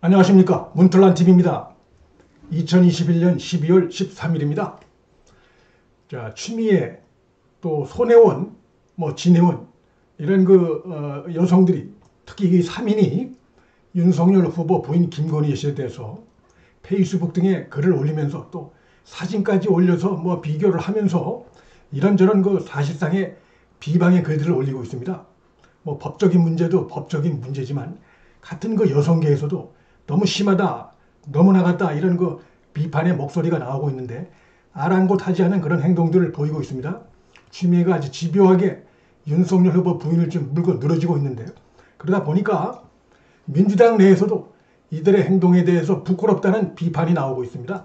안녕하십니까, 문틀란TV입니다. 2021년 12월 13일입니다. 자, 추미애, 또 손혜원, 진혜원 이런 여성들이, 특히 이 3인이 윤석열 후보 부인 김건희 씨에 대해서 페이스북 등에 글을 올리면서 또 사진까지 올려서 비교를 하면서 이런저런 사실상의 비방의 글들을 올리고 있습니다. 법적인 문제도 법적인 문제지만 같은 여성계에서도 너무 심하다, 너무 나갔다 이런 비판의 목소리가 나오고 있는데 아랑곳하지 않은 그런 행동들을 보이고 있습니다. 추미애가 아주 집요하게 윤석열 후보 부인을 좀 물고 늘어지고 있는데, 그러다 보니까 민주당 내에서도 이들의 행동에 대해서 부끄럽다는 비판이 나오고 있습니다.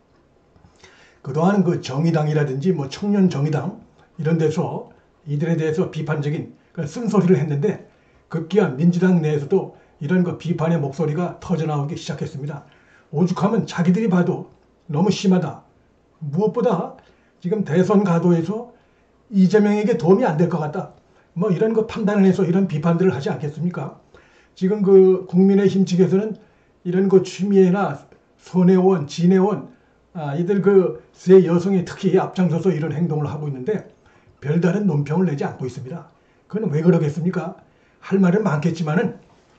그동안 정의당이라든지 청년정의당 이런 데서 이들에 대해서 비판적인 쓴소리를 했는데, 급기야 민주당 내에서도 이런 비판의 목소리가 터져나오기 시작했습니다. 오죽하면 자기들이 봐도 너무 심하다. 무엇보다 지금 대선 가도에서 이재명에게 도움이 안 될 것 같다. 이런 판단을 해서 이런 비판들을 하지 않겠습니까? 지금 국민의힘 측에서는 이런 추미애나 손혜원, 진혜원, 이들 세 여성이 특히 앞장서서 이런 행동을 하고 있는데 별다른 논평을 내지 않고 있습니다. 그건 왜 그러겠습니까? 할 말은 많겠지만은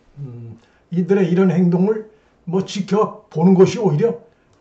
이들의 이런 행동을 지켜보는 것이 오히려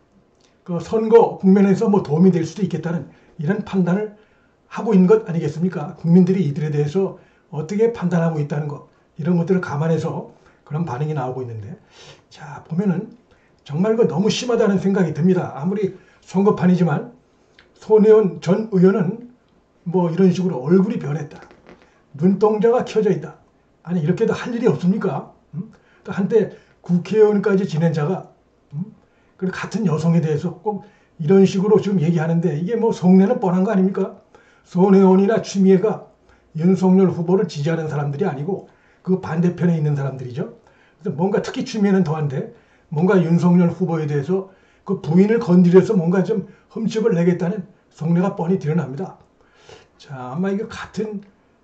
선거 국면에서 도움이 될 수도 있겠다는 이런 판단을 하고 있는 것 아니겠습니까? 국민들이 이들에 대해서 어떻게 판단하고 있다는 것, 이런 것들을 감안해서 그런 반응이 나오고 있는데, 자, 보면은 정말 너무 심하다는 생각이 듭니다. 아무리 선거판이지만 손혜원 전 의원은 이런 식으로 얼굴이 변했다, 눈동자가 켜져 있다, 아니 이렇게도 할 일이 없습니까? 또 한때 국회의원까지 지낸 자가 그리고 같은 여성에 대해서 꼭 이런 식으로 지금 얘기하는데, 이게 속내는 뻔한 거 아닙니까? 손혜원이나 추미애가 윤석열 후보를 지지하는 사람들이 아니고 그 반대편에 있는 사람들이죠. 그래서 뭔가 특히 추미애는 더한데 뭔가 윤석열 후보에 대해서 그 부인을 건드려서 뭔가 좀 흠집을 내겠다는 속내가 뻔히 드러납니다. 자, 아마 이거 같은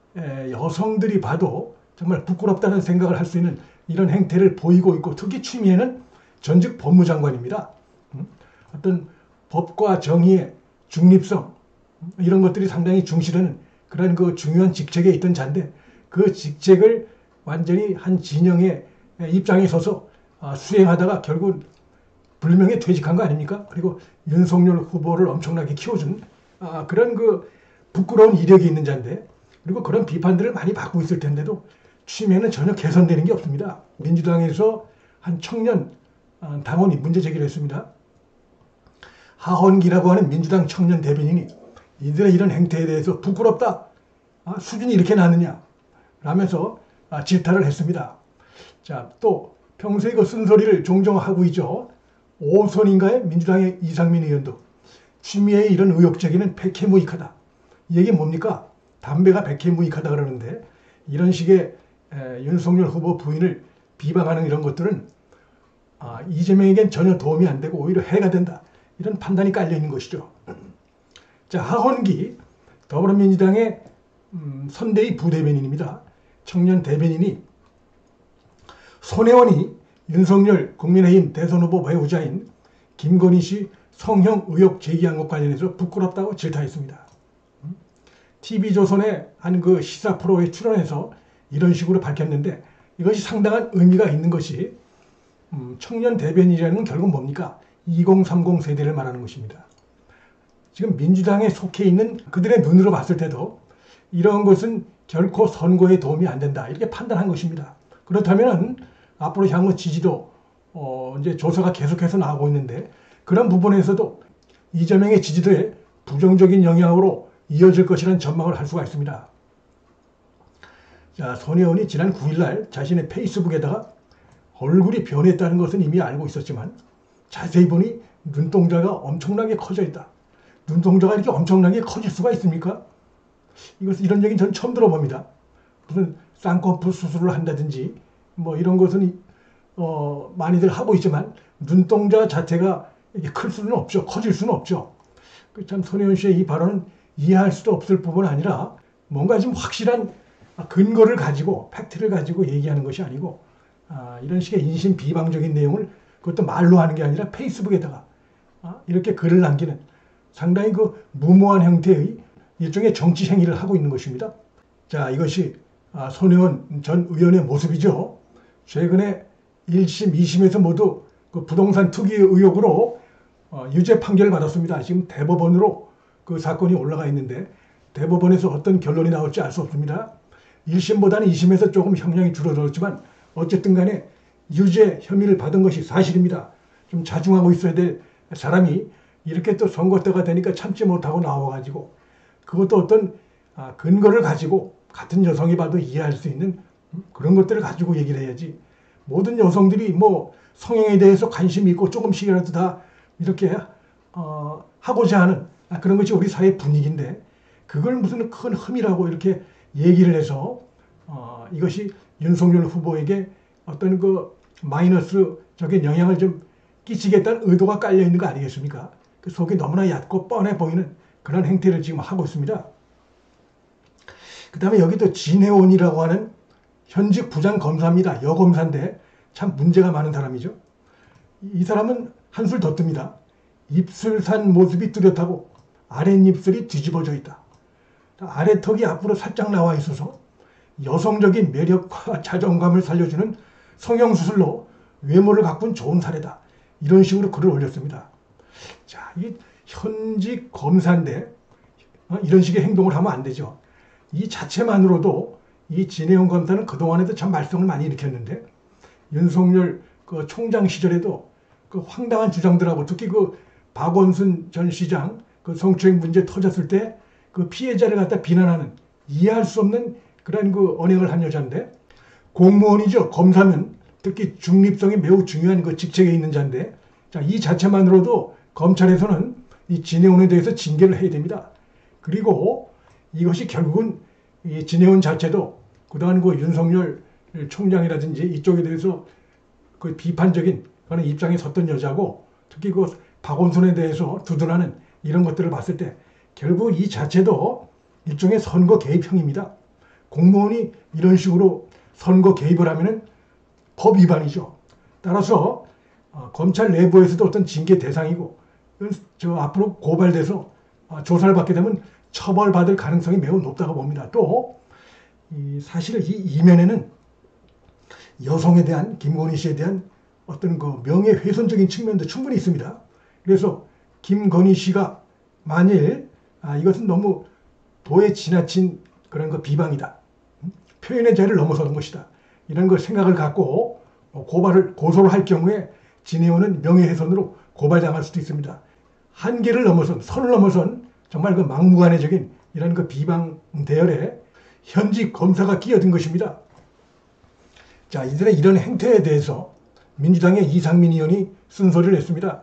여성들이 봐도 정말 부끄럽다는 생각을 할 수 있는 이런 행태를 보이고 있고, 특히 추미애는 전직 법무장관입니다. 어떤 법과 정의의 중립성 이런 것들이 상당히 중시되는 그런 중요한 직책에 있던 자인데, 그 직책을 완전히 한 진영의 입장에 서서 수행하다가 결국 불명예 퇴직한 거 아닙니까? 그리고 윤석열 후보를 엄청나게 키워준 그런 부끄러운 이력이 있는 자인데, 그리고 그런 비판들을 많이 받고 있을 텐데도 추미애는 전혀 개선되는 게 없습니다. 민주당에서 한 청년 당원이 문제 제기를 했습니다. 하헌기라고 하는 민주당 청년 대변인이 이들의 이런 행태에 대해서 부끄럽다, 수준이 이렇게 낮느냐 라면서 질타를 했습니다. 자, 또 평소에 쓴소리를 종종 하고 있죠. 오선인가의 민주당의 이상민 의원도 추미애의 이런 의혹 제기는 백해무익하다. 이 얘기 뭡니까? 담배가 백해무익하다 그러는데, 이런 식의 윤석열 후보 부인을 비방하는 이런 것들은 이재명에겐 전혀 도움이 안 되고 오히려 해가 된다, 이런 판단이 깔려 있는 것이죠. 자, 하헌기 더불어민주당의 선대위 부대변인입니다. 청년 대변인이 손혜원이 윤석열 국민의힘 대선 후보 배우자인 김건희 씨 성형 의혹 제기한 것 관련해서 부끄럽다고 질타했습니다. TV조선의 한 시사 프로에 출연해서 이런 식으로 밝혔는데, 이것이 상당한 의미가 있는 것이, 청년 대변인이라는 건 결국 뭡니까? 2030 세대를 말하는 것입니다. 지금 민주당에 속해 있는 그들의 눈으로 봤을 때도 이런 것은 결코 선거에 도움이 안 된다, 이렇게 판단한 것입니다. 그렇다면 앞으로 향후 지지도 이제 조사가 계속해서 나오고 있는데, 그런 부분에서도 이재명의 지지도에 부정적인 영향으로 이어질 것이라는 전망을 할 수가 있습니다. 자, 손혜원이 지난 9일날 자신의 페이스북에다가 얼굴이 변했다는 것은 이미 알고 있었지만 자세히 보니 눈동자가 엄청나게 커져 있다. 눈동자가 이렇게 엄청나게 커질 수가 있습니까? 이런 얘기는 전 처음 들어봅니다. 무슨 쌍꺼풀 수술을 한다든지 이런 것은 많이들 하고 있지만 눈동자 자체가 이렇게 클 수는 없죠. 커질 수는 없죠. 참 손혜원 씨의 이 발언은 이해할 수도 없을 뿐만 아니라 뭔가 좀 확실한 근거를 가지고, 팩트를 가지고 얘기하는 것이 아니고 이런 식의 인신 비방적인 내용을 그것도 말로 하는 게 아니라 페이스북에다가 이렇게 글을 남기는 상당히 그 무모한 형태의 일종의 정치 행위를 하고 있는 것입니다. 자, 이것이 손혜원 전 의원의 모습이죠. 최근에 1심, 2심에서 모두 그 부동산 투기 의혹으로 유죄 판결을 받았습니다. 지금 대법원으로 그 사건이 올라가 있는데 대법원에서 어떤 결론이 나올지 알 수 없습니다. 1심보다는 2심에서 조금 형량이 줄어들었지만 어쨌든 간에 유죄 혐의를 받은 것이 사실입니다. 좀 자중하고 있어야 될 사람이 이렇게 또 선거 때가 되니까 참지 못하고 나와가지고 그것도 어떤 근거를 가지고 같은 여성이 봐도 이해할 수 있는 그런 것들을 가지고 얘기를 해야지. 모든 여성들이 뭐 성형에 대해서 관심이 있고 조금씩이라도 다 이렇게 하고자 하는 그런 것이 우리 사회 분위기인데 그걸 무슨 큰 흠이라고 이렇게 얘기를 해서 이것이 윤석열 후보에게 어떤 그 마이너스적인 영향을 좀 끼치겠다는 의도가 깔려 있는 거 아니겠습니까? 그 속이 너무나 얕고 뻔해 보이는 그런 행태를 지금 하고 있습니다. 그 다음에 여기도 진혜원이라고 하는 현직 부장검사입니다. 여검사인데 참 문제가 많은 사람이죠. 이 사람은 한술 더 뜹니다. 입술 산 모습이 뚜렷하고 아랫입술이 뒤집어져 있다. 아래턱이 앞으로 살짝 나와 있어서 여성적인 매력과 자존감을 살려주는 성형수술로 외모를 가꾼 좋은 사례다. 이런 식으로 글을 올렸습니다. 자, 이 현직 검사인데 이런 식의 행동을 하면 안 되죠. 이 자체만으로도 이 진혜원 검사는 그동안에도 참 말썽을 많이 일으켰는데 윤석열 그 총장 시절에도 그 황당한 주장들하고 특히 그 박원순 전 시장 그 성추행 문제 터졌을 때 그 피해자를 갖다 비난하는 이해할 수 없는 그런 그 언행을 한 여자인데 공무원이죠. 검사면 특히 중립성이 매우 중요한 그 직책에 있는 자인데 자, 이 자체만으로도 검찰에서는 이 진혜원에 대해서 징계를 해야 됩니다. 그리고 이것이 결국은 이 진혜원 자체도 그동안 그 윤석열 총장이라든지 이쪽에 대해서 그 비판적인 그런 입장에 섰던 여자고 특히 그 박원순에 대해서 두둔하는 이런 것들을 봤을 때 결국 이 자체도 일종의 선거 개입형입니다. 공무원이 이런 식으로 선거 개입을 하면은 법 위반이죠. 따라서 검찰 내부에서도 어떤 징계 대상이고 저 앞으로 고발돼서 조사를 받게 되면 처벌받을 가능성이 매우 높다고 봅니다. 또 사실 이 이면에는 여성에 대한 김건희 씨에 대한 어떤 그 명예훼손적인 측면도 충분히 있습니다. 그래서 김건희 씨가 만일 이것은 너무 도에 지나친 그런 거 비방이다. 표현의 자유를 넘어서는 것이다. 이런 걸 생각을 갖고 고소를 할 경우에 진혜원은 명예훼손으로 고발당할 수도 있습니다. 한계를 넘어선 선을 넘어선 정말 그 막무가내적인 이런 그 비방 대열에 현직 검사가 끼어든 것입니다. 자, 이들의 이런 행태에 대해서 민주당의 이상민 의원이 쓴소리를 했습니다.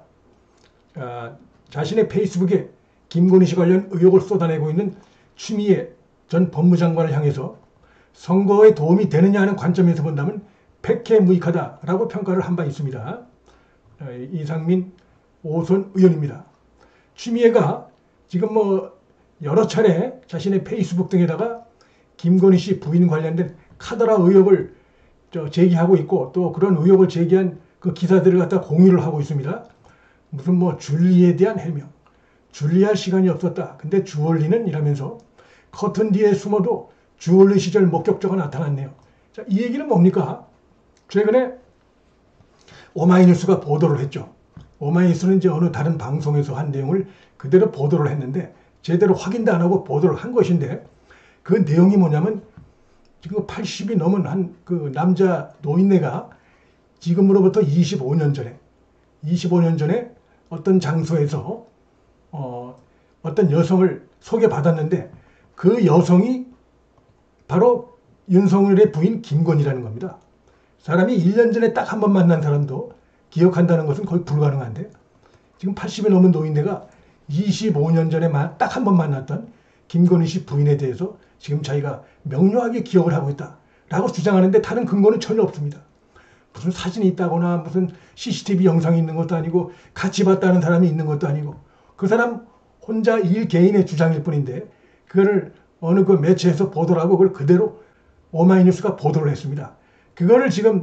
자신의 페이스북에 김건희 씨 관련 의혹을 쏟아내고 있는 추미애 전 법무장관을 향해서 선거에 도움이 되느냐 하는 관점에서 본다면 백해무익하다라고 평가를 한 바 있습니다. 이상민 오선 의원입니다. 추미애가 지금 뭐 여러 차례 자신의 페이스북 등에다가 김건희 씨 부인 관련된 카더라 의혹을 제기하고 있고 또 그런 의혹을 제기한 그 기사들을 갖다 공유를 하고 있습니다. 무슨 뭐 줄리에 대한 해명, 줄리할 시간이 없었다. 근데 주얼리는 이러면서 커튼 뒤에 숨어도 주얼리 시절 목격자가 나타났네요. 자, 이 얘기는 뭡니까? 최근에 오마이뉴스가 보도를 했죠. 오마이뉴스는 이제 어느 다른 방송에서 한 내용을 그대로 보도를 했는데 제대로 확인도 안 하고 보도를 한 것인데 그 내용이 뭐냐면 지금 80이 넘은 한 그 남자 노인네가 지금으로부터 25년 전에 어떤 장소에서 어떤 여성을 소개받았는데 그 여성이 바로 윤석열의 부인 김건희라는 겁니다. 사람이 1년 전에 딱 한 번 만난 사람도 기억한다는 것은 거의 불가능한데 지금 80이 넘은 노인네가 25년 전에 딱 한 번 만났던 김건희 씨 부인에 대해서 지금 자기가 명료하게 기억을 하고 있다라고 주장하는데 다른 근거는 전혀 없습니다. 무슨 사진이 있다거나 무슨 CCTV 영상이 있는 것도 아니고 같이 봤다는 사람이 있는 것도 아니고 그 사람 혼자 일개인의 주장일 뿐인데 그거를 어느 그 매체에서 보도를 하고 그걸 그대로 오마이뉴스가 보도를 했습니다. 그거를 지금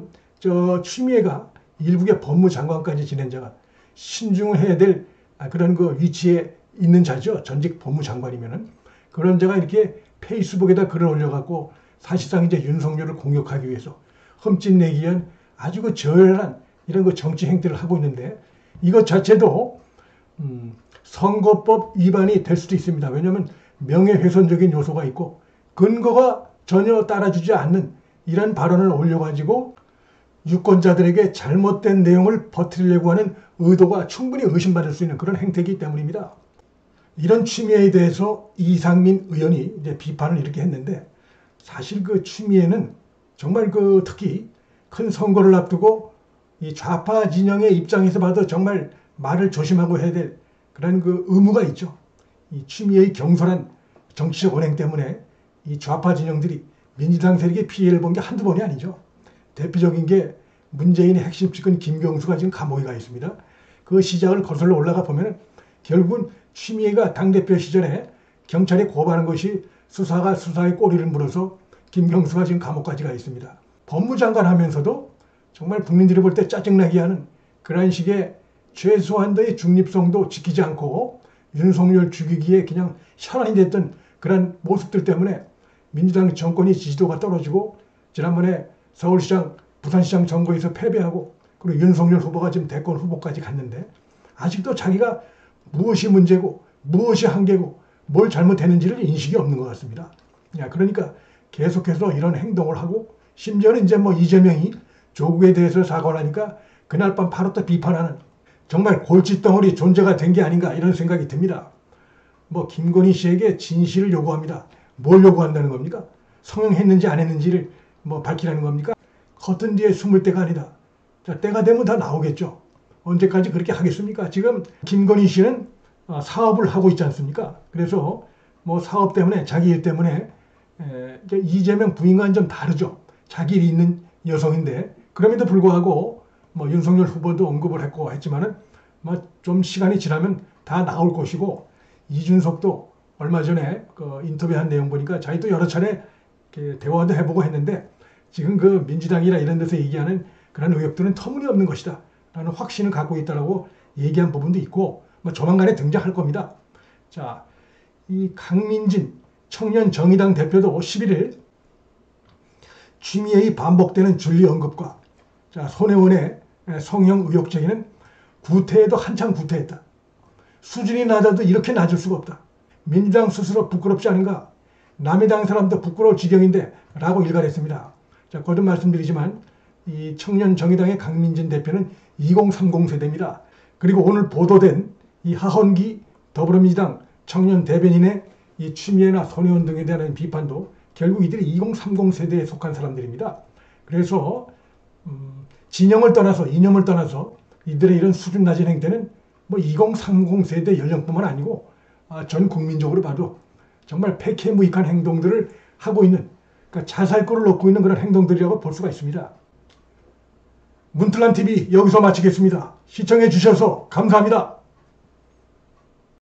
저 추미애가 일국의 법무장관까지 지낸 자가 신중해야 될 그런 그 위치에 있는 자죠. 전직 법무장관이면은. 그런 자가 이렇게 페이스북에다 글을 올려갖고 사실상 이제 윤석열을 공격하기 위해서 흠집내기 위한 아주 그 저열한 이런 그 정치 행태를 하고 있는데, 이것 자체도 선거법 위반이 될 수도 있습니다. 왜냐하면 명예훼손적인 요소가 있고 근거가 전혀 따라주지 않는 이런 발언을 올려가지고 유권자들에게 잘못된 내용을 퍼뜨리려고 하는 의도가 충분히 의심받을 수 있는 그런 행태이기 때문입니다. 이런 추미애에 대해서 이상민 의원이 이제 비판을 이렇게 했는데, 사실 그 추미애는 정말 그 특히 큰 선거를 앞두고 이 좌파 진영의 입장에서 봐도 정말 말을 조심하고 해야 될 그런 그 의무가 있죠. 이 추미애의 경솔한 정치적 언행 때문에 이 좌파 진영들이 민주당 세력의 피해를 본 게 한두 번이 아니죠. 대표적인 게 문재인의 핵심 측근 김경수가 지금 감옥에 가 있습니다. 그 시작을 거슬러 올라가 보면 결국은 추미애가 당대표 시절에 경찰에 고발한 것이 수사가 수사의 꼬리를 물어서 김경수가 지금 감옥까지 가 있습니다. 법무장관 하면서도 정말 국민들이 볼 때 짜증나게 하는 그런 식의 최소한도의 중립성도 지키지 않고 윤석열 죽이기에 그냥 혈안이 됐던 그런 모습들 때문에 민주당 정권이 지지도가 떨어지고 지난번에 서울시장, 부산시장 선거에서 패배하고 그리고 윤석열 후보가 지금 대권 후보까지 갔는데 아직도 자기가 무엇이 문제고 무엇이 한계고 뭘 잘못했는지를 인식이 없는 것 같습니다. 그러니까 계속해서 이런 행동을 하고 심지어는 이제 뭐 이재명이 조국에 대해서 사과를 하니까 그날 밤 바로 또 비판하는 정말 골칫덩어리 존재가 된 게 아닌가 이런 생각이 듭니다. 뭐 김건희 씨에게 진실을 요구합니다. 뭘 요구한다는 겁니까? 성형했는지 안 했는지를 뭐 밝히라는 겁니까? 커튼 뒤에 숨을 때가 아니다. 자, 때가 되면 다 나오겠죠. 언제까지 그렇게 하겠습니까? 지금 김건희 씨는 사업을 하고 있지 않습니까? 그래서 뭐 사업 때문에 자기 일 때문에 이재명 부인과는 좀 다르죠. 자기 일이 있는 여성인데 그럼에도 불구하고 뭐 윤석열 후보도 언급을 했고 했지만은 뭐 좀 시간이 지나면 다 나올 것이고 이준석도 얼마 전에 그 인터뷰한 내용 보니까 자기도 여러 차례 대화도 해보고 했는데 지금 그 민주당이나 이런 데서 얘기하는 그런 의혹들은 터무니없는 것이다 라는 확신을 갖고 있다라고 얘기한 부분도 있고 뭐 조만간에 등장할 겁니다. 자, 이 강민진 청년정의당 대표도 11일 추미애의 반복되는 윤리 언급과 자, 손혜원의 성형 의혹 제기는 구태에도 한창 구태했다. 수준이 낮아도 이렇게 낮을 수가 없다. 민주당 스스로 부끄럽지 않은가? 남의 당 사람도 부끄러울 지경인데 라고 일갈했습니다. 자, 거듭 말씀드리지만 이 청년정의당의 강민진 대표는 2030 세대입니다. 그리고 오늘 보도된 이 하헌기 더불어민주당 청년 대변인의 이 추미애나 손혜원 등에 대한 비판도 결국 이들이 2030 세대에 속한 사람들입니다. 그래서 진영을 떠나서 이념을 떠나서 이들의 이런 수준 낮은 행태는 뭐 2030 세대 연령뿐만 아니고 전 국민적으로 봐도 정말 패캐무익한 행동들을 하고 있는 그러니까 자살골을 놓고 있는 그런 행동들이라고 볼 수가 있습니다. 문틀란TV 여기서 마치겠습니다. 시청해 주셔서 감사합니다.